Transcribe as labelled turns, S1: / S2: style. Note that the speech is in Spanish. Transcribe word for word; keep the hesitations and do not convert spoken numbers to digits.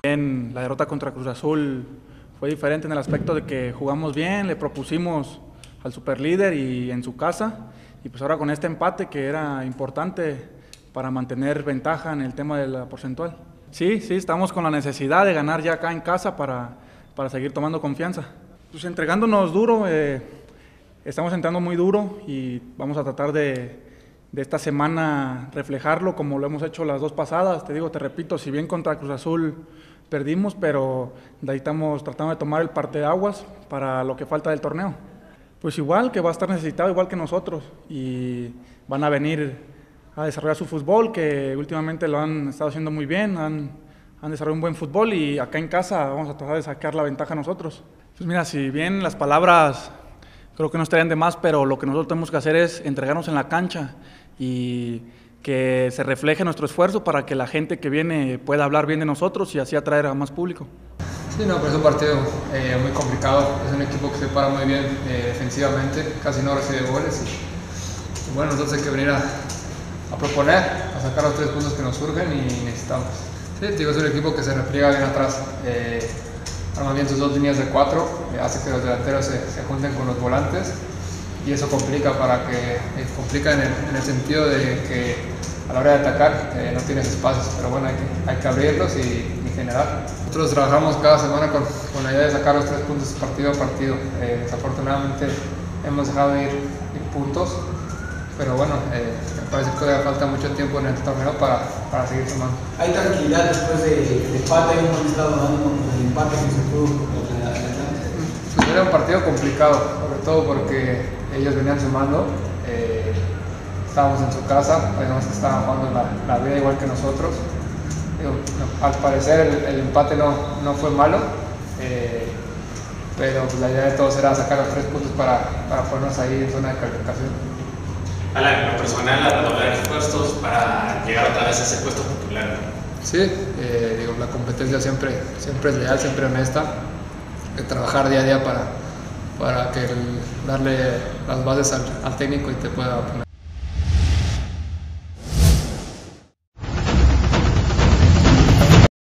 S1: En la derrota contra Cruz Azul fue diferente en el aspecto de que jugamos bien, le propusimos al superlíder y en su casa, y pues ahora con este empate que era importante para mantener ventaja en el tema de la porcentual. Sí, sí, estamos con la necesidad de ganar ya acá en casa para, para seguir tomando confianza. Pues entregándonos duro, eh, estamos entrando muy duro y vamos a tratar de, de esta semana reflejarlo como lo hemos hecho las dos pasadas. Te digo, te repito, si bien contra Cruz Azul perdimos, pero de ahí estamos tratando de tomar el parteaguas para lo que falta del torneo. Pues igual que va a estar necesitado igual que nosotros y van a venir a desarrollar su fútbol, que últimamente lo han estado haciendo muy bien, han, han desarrollado un buen fútbol y acá en casa vamos a tratar de sacar la ventaja nosotros. Pues mira, si bien las palabras creo que no estarían de más, pero lo que nosotros tenemos que hacer es entregarnos en la cancha y que se refleje nuestro esfuerzo para que la gente que viene pueda hablar bien de nosotros y así atraer a más público.
S2: Sí, no, pero es un partido eh, muy complicado, es un equipo que se para muy bien eh, defensivamente, casi no recibe goles y, y bueno, entonces hay que venir a, a proponer, a sacar los tres puntos que nos surgen y necesitamos. Sí, digo, es un equipo que se repliega bien atrás, eh, arma bien sus dos líneas de cuatro, eh, hace que los delanteros se, se junten con los volantes y eso complica, para que, eh, complica en, el, en el sentido de que a la hora de atacar eh, no tienes espacios, pero bueno, hay que, hay que abrirlos y, y generar. Nosotros trabajamos cada semana con, con la idea de sacar los tres puntos partido a partido. Eh, desafortunadamente hemos dejado de ir, ir puntos, pero bueno, eh, me parece que todavía falta mucho tiempo en el torneo para, para seguir sumando.
S3: ¿Hay tranquilidad después del de empate? ¿Hemos estado dando con el empate que se pudo adelante?
S2: Pues era un partido complicado, sobre todo porque ellos venían sumando. Eh, estábamos en su casa, además que estaban jugando la, la vida igual que nosotros. Digo, al parecer el, el empate no, no fue malo, eh, pero pues la idea de todos era sacar los tres puntos para, para ponernos ahí en zona de calificación.
S4: Alan, en lo personal, a redoblar esfuerzos para llegar otra vez a ese puesto titular.
S2: Sí, eh, digo, la competencia siempre, siempre es leal, siempre honesta, de trabajar día a día para, para que el, darle las bases al, al técnico y te pueda poner